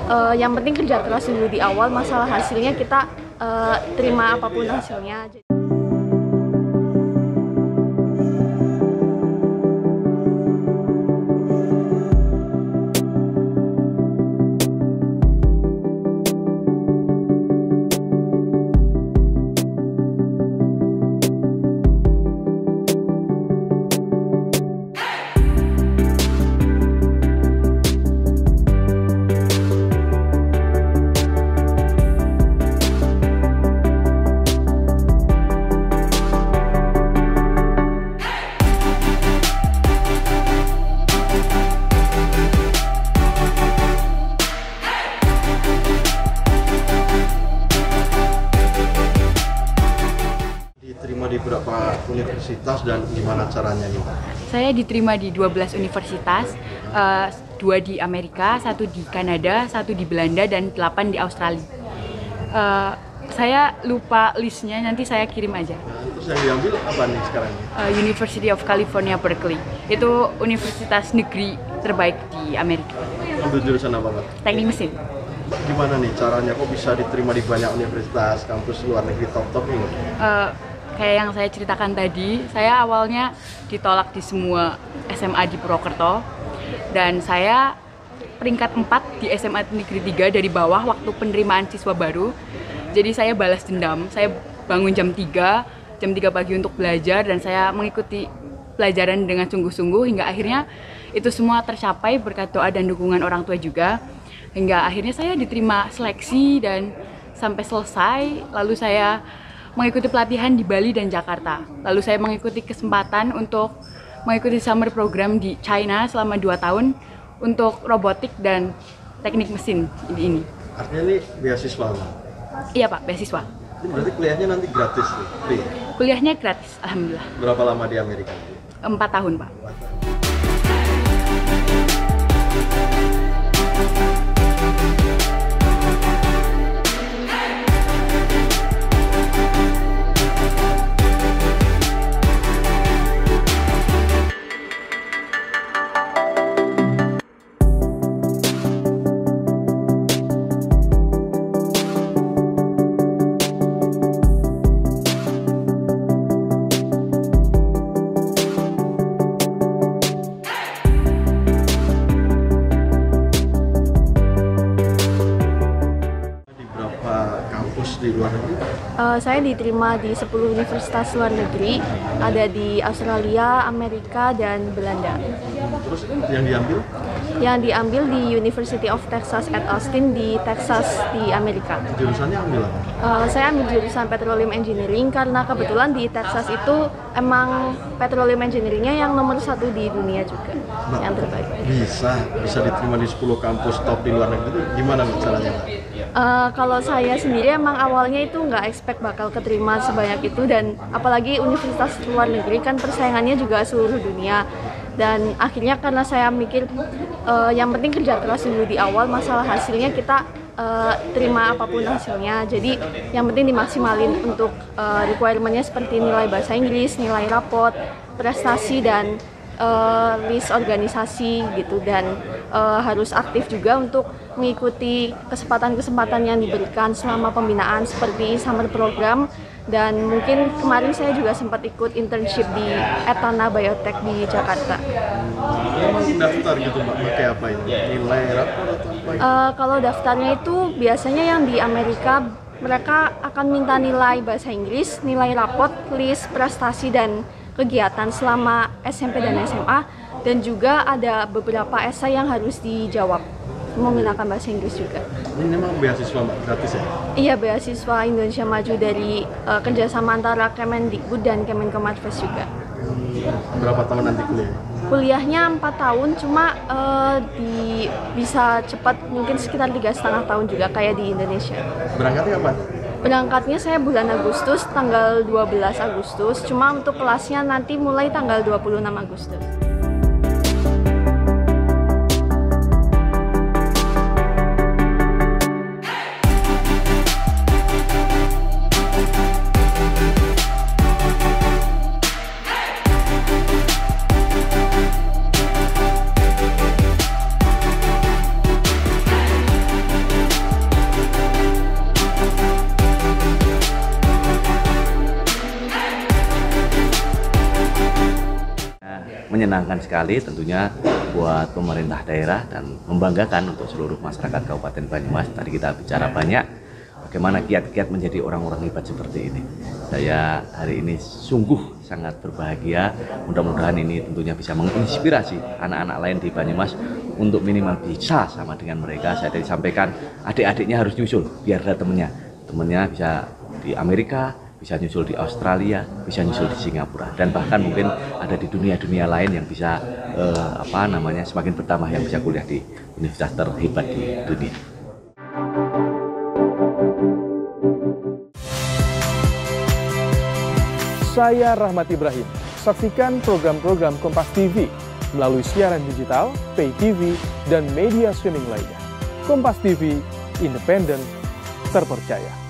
Yang penting kerja keras dulu di awal, masalah hasilnya kita terima apapun hasilnya. Diterima di beberapa universitas dan gimana caranya nih? Saya diterima di 12 universitas, 2 di Amerika, 1 di Kanada, 1 di Belanda, dan 8 di Australia. Saya lupa listnya, nanti saya kirim aja. Terus yang diambil apa nih sekarang? University of California, Berkeley. Itu universitas negeri terbaik di Amerika. Ambil jurusan apa, Mbak? Teknik mesin. Gimana nih caranya kok bisa diterima di banyak universitas, kampus luar negeri top-top ini? Kayak yang saya ceritakan tadi, saya awalnya ditolak di semua SMA di Purwokerto, dan saya peringkat 4 di SMA Negeri 3 dari bawah waktu penerimaan siswa baru. Jadi saya balas dendam, saya bangun jam 3 pagi untuk belajar, dan saya mengikuti pelajaran dengan sungguh-sungguh hingga akhirnya itu semua tercapai berkat doa dan dukungan orang tua juga. Hingga akhirnya saya diterima seleksi dan sampai selesai, lalu saya mengikuti pelatihan di Bali dan Jakarta. Lalu saya mengikuti kesempatan untuk mengikuti summer program di China selama 2 tahun untuk robotik dan teknik mesin ini. Artinya ini beasiswa, Mbak? Iya Pak, beasiswa. Ini berarti kuliahnya nanti gratis nih? Free? Kuliahnya gratis, alhamdulillah. Berapa lama di Amerika? 4 tahun Pak. Di luar negeri? Saya diterima di 10 universitas luar negeri, ada di Australia, Amerika, dan Belanda. Terus yang diambil? Yang diambil di University of Texas at Austin di Texas di Amerika. Jurusannya ambil apa? Saya ambil jurusan Petroleum Engineering karena kebetulan di Texas itu emang Petroleum Engineeringnya yang nomor 1 di dunia juga, Mbak, yang terbaik. Bisa diterima di 10 kampus top di luar negeri, gimana caranya, Mbak? Kalau saya sendiri emang awalnya itu nggak expect bakal keterima sebanyak itu, dan apalagi universitas luar negeri kan persaingannya juga seluruh dunia. Dan akhirnya karena saya mikir yang penting kerja keras dulu di awal, masalah hasilnya kita terima apapun hasilnya. Jadi yang penting dimaksimalin untuk requirement-nya seperti nilai bahasa Inggris, nilai rapot, prestasi, dan list organisasi gitu, dan harus aktif juga untuk mengikuti kesempatan-kesempatan yang diberikan selama pembinaan seperti summer program, dan mungkin kemarin saya juga sempat ikut internship di Etana Biotech di Jakarta. Emang daftar gitu, Mbak, pakai apa ini? Nilai rapor atau apa? Kalau daftarnya itu biasanya yang di Amerika mereka akan minta nilai bahasa Inggris, nilai rapot, list prestasi dan kegiatan selama SMP dan SMA, dan juga ada beberapa esai yang harus dijawab menggunakan bahasa Inggris juga. Ini memang beasiswa, Mbak, gratis ya? Iya, beasiswa Indonesia Maju dari kerjasama antara Kemendikbud dan Kemenkomarves juga. Berapa tahun nanti kuliah? Kuliahnya 4 tahun, cuma bisa cepat, mungkin sekitar 3,5 tahun juga kayak di Indonesia. Berangkatnya kapan? Berangkatnya saya bulan Agustus, tanggal 12 Agustus, cuma untuk kelasnya nanti mulai tanggal 26 Agustus. menyenangkan sekali tentunya buat pemerintah daerah dan membanggakan untuk seluruh masyarakat Kabupaten Banyumas. Tadi kita bicara banyak bagaimana kiat-kiat menjadi orang-orang hebat seperti ini. Saya hari ini sungguh sangat berbahagia. Mudah-mudahan ini tentunya bisa menginspirasi anak-anak lain di Banyumas untuk minimal bisa sama dengan mereka. Saya tadi sampaikan adik-adiknya harus nyusul biar ada temennya bisa di Amerika, bisa nyusul di Australia, bisa nyusul di Singapura, dan bahkan mungkin ada di dunia-dunia lain yang bisa semakin bertambah yang bisa kuliah di universitas terhebat di dunia. Saya Rahmat Ibrahim. Saksikan program-program Kompas TV melalui siaran digital, pay TV, dan media streaming lainnya. Kompas TV, independen, terpercaya.